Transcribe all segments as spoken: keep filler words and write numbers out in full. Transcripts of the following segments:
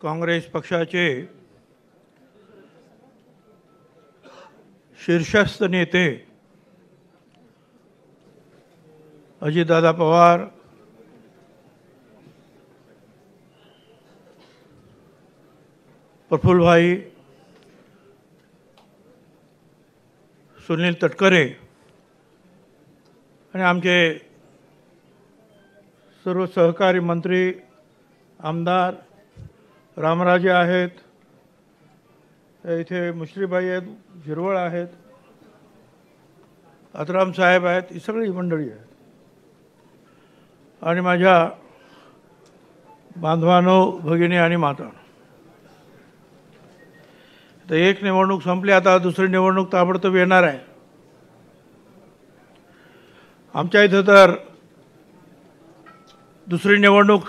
काँग्रेस पक्षाचे शीर्षस्थ नेते अजितदादा पवार, प्रफुल्लभाई, सुनील तटकरे आणि आमचे सर्व सहकारी मंत्री, आमदार, रामराजे आहेत, इथे मुश्रीबाई आहेत, झिरवळ आहेत, आत्राम साहेब आहेत, ही सगळी मंडळी आहेत आणि माझ्या बांधवांनो, भगिनी आणि माता, तर एक निवडणूक संपली, आता दुसरी निवडणूक ताबडतोब येणार आहे. आमच्या इथं तर दुसरी निवडणूक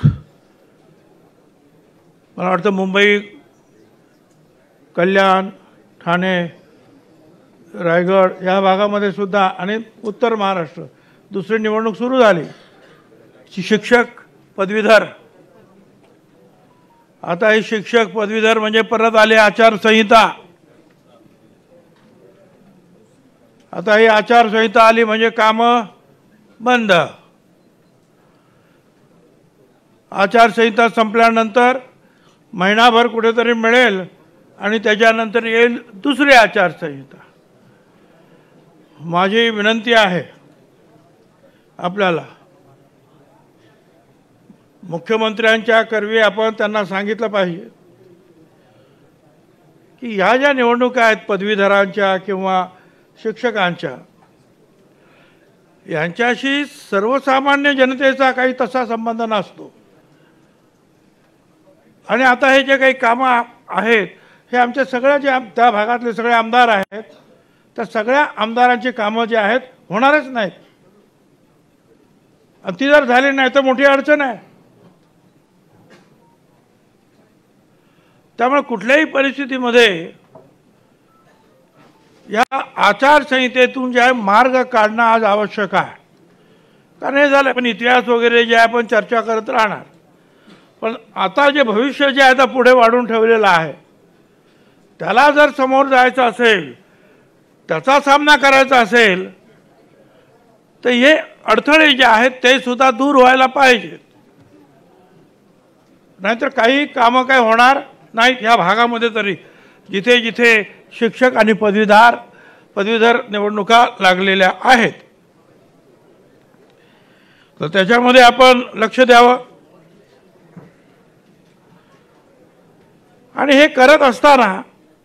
मला वाटतं मुंबई, कल्याण, ठाणे, रायगड या भागामध्ये सुद्धा आणि उत्तर महाराष्ट्र दुसरी निवडणूक सुरू झाली. शिक्षक पदवीधर, आता ही शिक्षक पदवीधर म्हणजे परत आली आचारसंहिता. आता ही आचारसंहिता आली म्हणजे कामं बंद. आचारसंहिता संपल्यानंतर महिनाभर कुठेतरी मिळेल आणि त्याच्यानंतर येईल दुसरी आचारसंहिता. माझी विनंती आहे आपल्याला, मुख्यमंत्र्यांच्या करवी आपण त्यांना सांगितलं पाहिजे की ह्या ज्या निवडणुका आहेत पदवीधरांच्या किंवा शिक्षकांच्या, यांच्याशी सर्वसामान्य जनतेचा काही तसा संबंध नसतो. आणि आता हे जे काही कामं आहेत हे आमच्या सगळ्या जे त्या भागातले सगळे आमदार आहेत, त्या सगळ्या आमदारांची कामं जे आहेत होणारच नाहीत. आणि ती जर झाली नाही तर मोठी अडचण आहे. त्यामुळे कुठल्याही परिस्थितीमध्ये या आचारसंहितेतून जे आहे मार्ग काढणं आज आवश्यक आहे. कारण हे झालं पण इतिहास वगैरे जे आहे आपण चर्चा करत राहणार, पण आता जे भविष्य जे आहे आता पुढे वाढून ठेवलेलं आहे, त्याला जर समोर जायचं असेल, त्याचा सामना करायचा असेल, तर हे अडथळे जे आहेत ते सुद्धा दूर व्हायला पाहिजेत. नाहीतर काही कामं काय होणार नाहीत ह्या भागामध्ये तरी, जिथे जिथे शिक्षक आणि पदवीधर पदवीधर निवडणुका लागलेल्या आहेत. तर त्याच्यामध्ये आपण लक्ष द्यावं. आणि हे करत असताना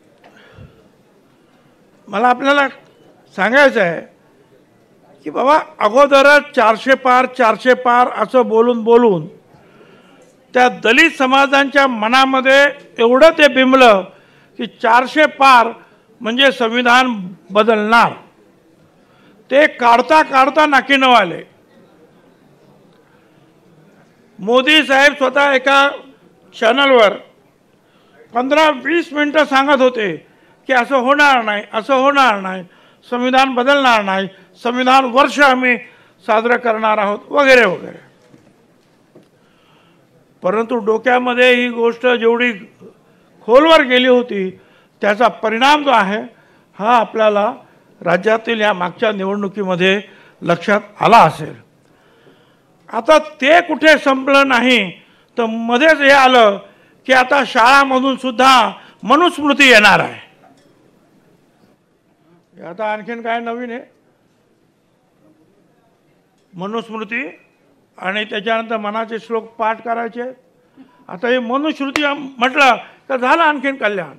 मला आपल्याला सांगायचं आहे की बाबा अगोदरच चारशे पार चारशे पार असं बोलून बोलून त्या दलित समाजांच्या मनामध्ये एवढं ते बिंबलं की चारशे पार म्हणजे संविधान बदलणार. ते काढता काढता नाकीनऊ आले. मोदी साहेब स्वतः एका चॅनलवर पंधरा वीस मिनटं सांगत होते की असं होणार नाही, असं होणार नाही, संविधान बदलणार नाही, संविधान वर्ष आम्ही साजरं करणार आहोत वगैरे वगैरे. परंतु डोक्यामध्ये ही गोष्ट जेवढी खोलवर गेली होती त्याचा परिणाम जो आहे हा आपल्याला राज्यातील या मागच्या निवडणुकीमध्ये लक्षात आला असेल. आता ते कुठे संपलं नाही तर मध्येच हे आलं की आता शाळांमधून सुद्धा मनुस्मृती येणार आहे. आता आणखीन काय नवीन आहे, मनुस्मृती आणि त्याच्यानंतर मनाचे श्लोक पाठ करायचे. आता हे मनुस्मृती म्हटलं तर झालं आणखीन कल्याण.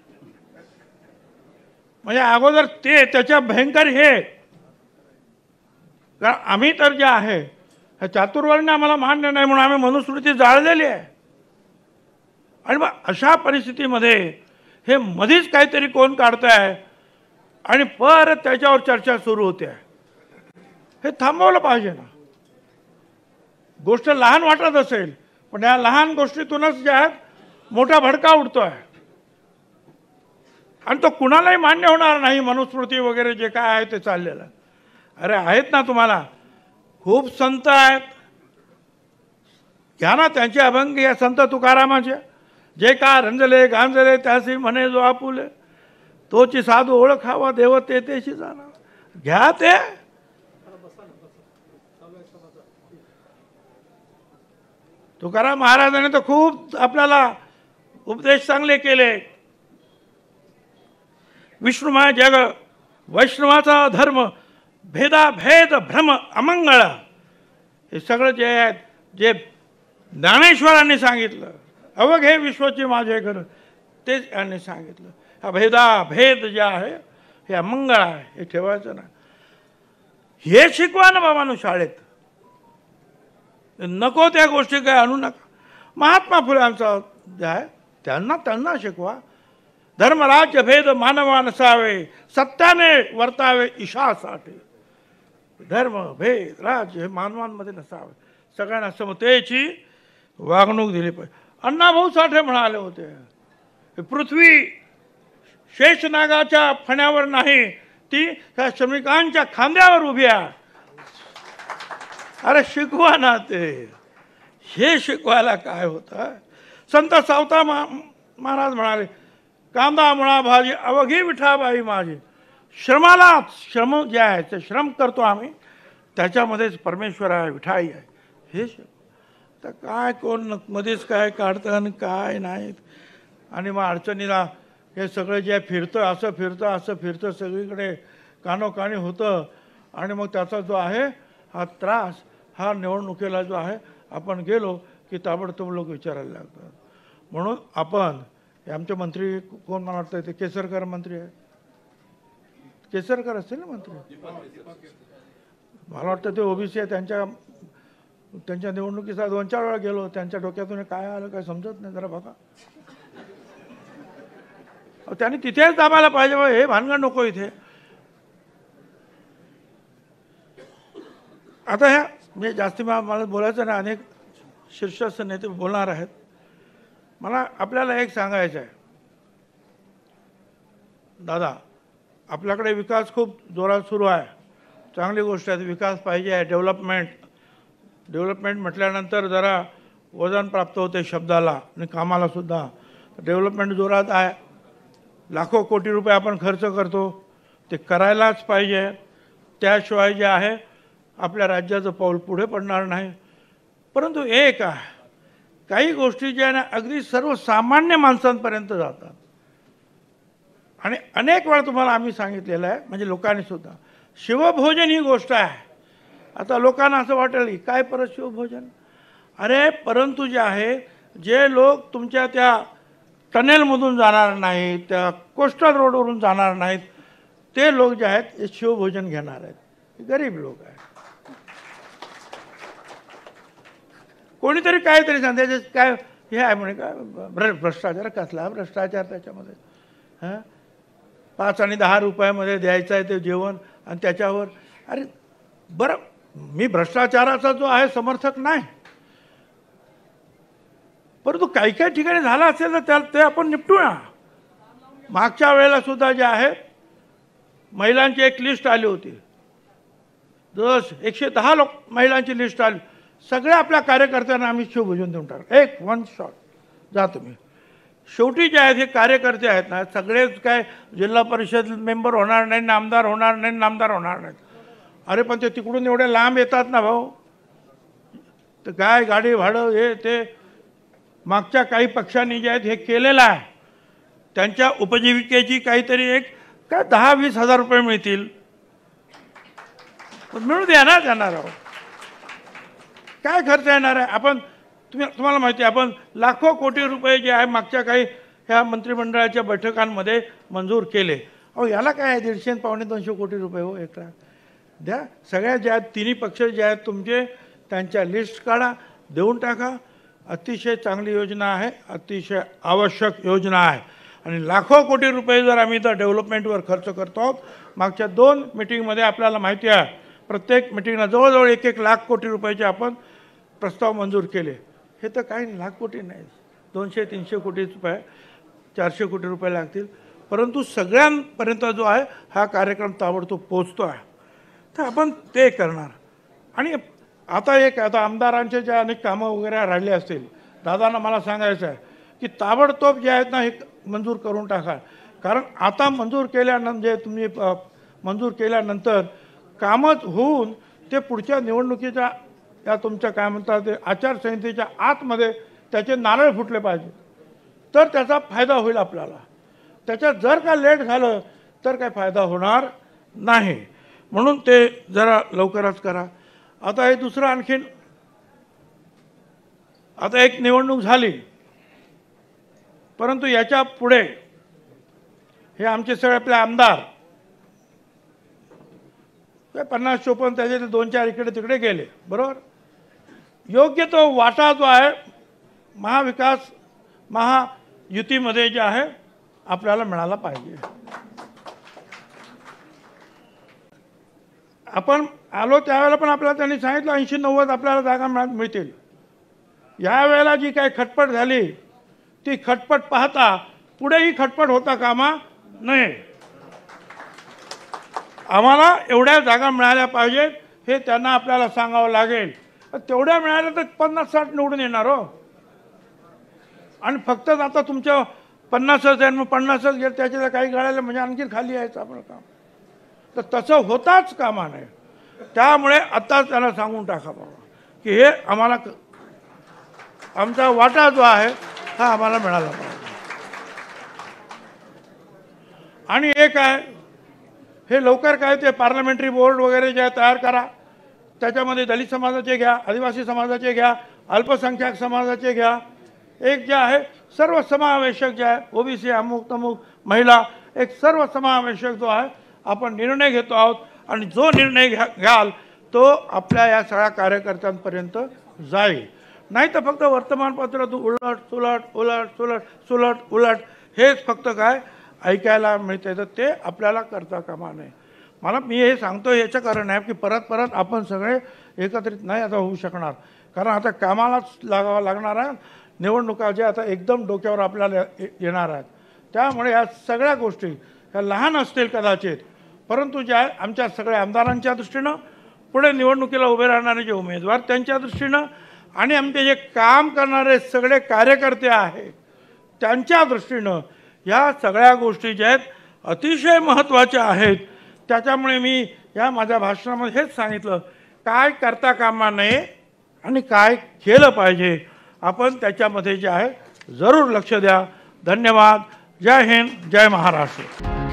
म्हणजे अगोदर ते त्याच्या भयंकर हे, कारण आम्ही तर जे आहे चातुर्वर्ण्य आम्हाला मान्य नाही म्हणून आम्ही मनुस्मृती जाळलेली आहे. आणि मग अशा परिस्थितीमध्ये हे मधीच काहीतरी कोण काढत आहे आणि परत त्याच्यावर चर्चा सुरू होते आहे. हे थांबवलं पाहिजे ना. गोष्ट लहान वाटत असेल पण या लहान गोष्टीतूनच जे आहेत मोठा भडका उडतो आहे आणि तो कुणालाही मान्य होणार नाही. मनुस्मृती वगैरे जे काय आहे ते चाललेलं. अरे आहेत ना, तुम्हाला खूप संत आहेत, घ्या ना त्यांचे अभंग. या संत तुकारामाचे जे का रंजले गांजले त्यासी म्हणे जो आपुले, तोची साधू ओळखावा देव ते तेशी जाणार. घ्या ते. तुकाराम महाराजांनी तर खूप आपल्याला उपदेश चांगले केले. विष्णुमय जग वैष्णवाचा धर्म, भेदा भेद भ्रम अमंगळ, हे सगळं जे आहे जे ज्ञानेश्वरांनी सांगितलं, अवघे विश्वाची माझे घर, तेच यांनी सांगितलं. हा भेदा भेद जे आहे हे अमंगळ आहे, हे ठेवायचं ना. हे शिकवा ना बाबांनो शाळेत. नको त्या गोष्टी काय आणू नका. महात्मा फुल्यांचा जे आहे त्यांना त्यांना शिकवा. धर्मराज्य भेद मानवा नसावे, सत्याने वर्तावे ईशासाठी. धर्म भेद राज्य हे मानवांमध्ये नसावे, सगळ्यांना समतेची वागणूक दिली पाहिजे. अण्णाभाऊ साठे म्हणाले होते, पृथ्वी शेषनागाच्या फण्यावर नाही, ती त्या श्रमिकांच्या खांद्यावर उभी आहे. अरे शिकवा ना ते. हे शिकवायला काय होतं. संत सावता महाराज म्हणाले, कांदा मुळा भाजी अवघी विठाबाई माझी. श्रमाला श्रम जे आहे ते श्रम करतो आम्ही, त्याच्यामध्येच परमेश्वर आहे, विठाई आहे. हे शिक. तर काय कोण मध्येच काय काढतं आणि काय नाहीत. आणि मग अडचणीला हे सगळं जे फिरतं, असं फिरतं असं फिरतं सगळीकडे कानोकानी होतं. आणि मग त्याचा जो आहे हा त्रास, हा निवडणुकीला जो आहे आपण गेलो की ताबडतोब लोक विचारायला लागतात. म्हणून आपण हे आमचे मंत्री कोण मला वाटतं ते केसरकर मंत्री आहे, केसरकर असतील ना मंत्री, मला वाटतं ते ओबीसी आहे. त्यांच्या त्यांच्या निवडणुकीचा दोन चार वेळा गेलो, त्यांच्या डोक्यातून काय आलं काय समजत नाही. जरा बघा, त्यांनी तिथेच दाबायला पाहिजे. हे भानगड नको इथे. आता ह्या म्हणजे जास्ती मला बोलायचं नाही, अनेक शीर्षस्थ नेते बोलणार आहेत. मला आपल्याला एक सांगायचं आहे दादा, आपल्याकडे विकास खूप जोरात सुरू आहे, चांगली गोष्ट आहे. विकास पाहिजे आहे, डेव्हलपमेंट. डेव्हलपमेंट म्हटल्यानंतर जरा वजन प्राप्त होते शब्दाला आणि कामाला सुद्धा. डेव्हलपमेंट जोरात आहे. लाखो कोटी रुपये आपण खर्च करतो, ते करायलाच पाहिजे. त्याशिवाय जे आहे आपल्या राज्याचं पाऊल पुढे पडणार नाही. परंतु एक आहे, काही गोष्टी ज्या ना अगदी सर्वसामान्य माणसांपर्यंत जातात. आणि अनेक वेळा तुम्हाला आम्ही सांगितलेलं आहे, म्हणजे लोकांनी सुद्धा, शिवभोजन ही गोष्ट आहे. आता लोकांना असं वाटेल काय परत शिवभोजन. अरे परंतु जे आहे, जे लोक तुमच्या त्या टनेलमधून जाणार नाहीत, त्या कोस्टल रोडवरून जाणार नाहीत, ते लोक जे आहेत ते शिवभोजन घेणार आहेत. गरीब लोक आहेत. कोणीतरी काहीतरी सांगते काय हे आहे म्हणे, काय भ्र भ्रष्टाचार. कसला भ्रष्टाचार त्याच्यामध्ये. हां, पाच आणि दहा रुपयामध्ये द्यायचं आहे ते जेवण आणि त्याच्यावर. अरे बरं, मी भ्रष्टाचाराचा जो आहे समर्थक नाही, परंतु काही काही ठिकाणी झालं असेल तर त्या ते आपण निपटूया. मागच्या वेळेला सुद्धा जे आहे महिलांची एक लिस्ट आली होती, दस एकशे दहा लोक महिलांची लिस्ट आली. सगळ्या आपल्या कार्यकर्त्यांना आम्ही शिवभोजन देऊन टाकलं, एक वन शॉट. जा तुम्ही. शेवटी जे आहेत हे कार्यकर्ते आहेत ना, सगळेच काय जिल्हा परिषद मेंबर होणार नाही, नामदार होणार नाही, नामदार होणार नाहीत. अरे पण ते तिकडून एवढे लांब येतात ना भाऊ, तर काय गाडी भाडं हे ते. मागच्या काही पक्षांनी जे आहेत हे केलेलं आहे. त्यांच्या उपजीविकेची काहीतरी एक काय दहा वीस हजार रुपये मिळतील, मिळू द्या ना त्यांना. राव काय खर्च येणार आहे. आपण तुम्ही तुम्हाला माहिती आहे, आपण लाखो कोटी रुपये जे आहे मागच्या काही ह्या मंत्रिमंडळाच्या बैठकांमध्ये मंजूर केले. अहो याला काय आहे, दीडशे पावणे दोनशे कोटी रुपये हो एकटा द्या. सगळ्या ज्या आहेत तिन्ही पक्ष जे आहेत तुमचे, त्यांच्या लिस्ट काढा, देऊन टाका. अतिशय चांगली योजना आहे, अतिशय आवश्यक योजना आहे. आणि लाखो कोटी रुपये जर आम्ही तर डेव्हलपमेंटवर खर्च करतो आहोत. मागच्या दोन मिटिंगमध्ये आपल्याला माहिती आहे, प्रत्येक मिटिंगला जवळजवळ एक एक लाख कोटी रुपयाचे आपण प्रस्ताव मंजूर केले. हे तर काही लाख कोटी नाही, दोनशे तीनशे कोटी रुपये, चारशे कोटी रुपये लागतील. परंतु सगळ्यांपर्यंत जो आहे हा कार्यक्रम ताबडतोब पोचतो आहे, तर आपण ते करणार. आणि आता एक आता आमदारांचे जे अनेक कामं वगैरे राहिले असतील, दादांना मला सांगायचं आहे की ताबडतोब जे आहेत ना हे मंजूर करून टाका. कारण आता मंजूर केल्यानंतर जे तुम्ही मंजूर केल्यानंतर कामच होऊन ते पुढच्या निवडणुकीच्या या तुमच्या काय म्हणतात ते आचारसंहितेच्या आतमध्ये त्याचे नारळ फुटले पाहिजे, तर त्याचा फायदा होईल आपल्याला. त्याच्यात जर का लेट झालं तर काय फायदा होणार नाही. म्हणून ते जरा लवकरच करा. आता हे दुसरं आणखीन, आता एक निवडणूक झाली, परंतु याच्या पुढे हे आमचे सगळे आपले आमदार पन्नास चोपन्न त्याचे दोन चार इकडे तिकडे गेले, बरोबर. योग्य तो वाटा जो आहे महाविकास महायुतीमध्ये जे आहे आपल्याला मिळाला पाहिजे. आपण आलो त्यावेळेला पण आपल्याला त्यांनी सांगितलं ऐंशी नव्वद आपल्याला जागा मिळतील. यावेळेला जी काही खटपट झाली ती खटपट पाहता पुढेही खटपट होता कामा नये. आम्हाला एवढ्या जागा मिळाल्या पाहिजेत हे त्यांना आपल्याला सांगावं लागेल. तेवढ्या मिळाल्या तर पन्नास साठ निवडून येणार हो. आणि फक्त आता तुमच्या पन्नासच आहे मग पन्नासच गेलं त्याच्याला काही गळायला म्हणजे आणखी खाली यायचं आपलं काम. तर तसं होताच कामा नये. त्यामुळे आता त्यांना सांगून टाका बाबा की हे आम्हाला आमचा वाटा जो आहे हा आम्हाला मिळाला पाहिजे. आणि एक आहे हे लवकर काय ते पार्लमेंटरी बोर्ड वगैरे जे तयार करा. त्याच्यामध्ये दलित समाजाचे घ्या, आदिवासी समाजाचे घ्या, अल्पसंख्याक समाजाचे घ्या. एक जे आहे सर्वसमावेशक जे आहे ओबीसी अमुक तमुक महिला एक सर्वसमावेशक जो आहे आपण निर्णय घेतो आहोत. आणि जो निर्णय घ्या घ्याल तो आपल्या या सगळ्या कार्यकर्त्यांपर्यंत जाईल. नाही तर फक्त वर्तमानपत्र उलट सुलट उलट सुलट सुलट उलट हेच फक्त काय ऐकायला मिळते, तर ते आपल्याला करता कामा नये. मला मी हे सांगतो याचं कारण आहे की परत परत आपण सगळे एकत्रित नाही आता होऊ शकणार. कारण आता कामालाच लागावं लागणार आहे. निवडणुका ज्या आता एकदम डोक्यावर आपल्याला येणार आहेत. त्यामुळे या सगळ्या गोष्टी ह्या लहान असतील कदाचित, परंतु ज्या आमच्या सगळ्या आमदारांच्या दृष्टीनं, पुढे निवडणुकीला उभे राहणारे जे उमेदवार त्यांच्या दृष्टीनं आणि आमचे जे काम करणारे सगळे कार्यकर्ते आहेत त्यांच्या दृष्टीनं ह्या सगळ्या गोष्टी ज्या आहेत अतिशय महत्त्वाच्या आहेत. त्याच्यामुळे मी या माझ्या भाषणामध्ये हेच सांगितलं काय करता कामा नये आणि काय केलं पाहिजे आपण त्याच्यामध्ये जे आहे जरूर लक्ष द्या. धन्यवाद. जय हिंद, जय महाराष्ट्र.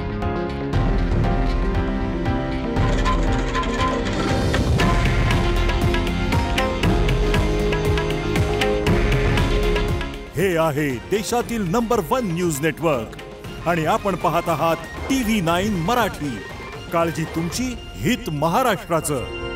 हे आहे देशातील नंबर वन न्यूज नेटवर्क आणि आपण पाहत आहात टी व्ही नाईन मराठी. काळजी तुमची, हित महाराष्ट्राचं.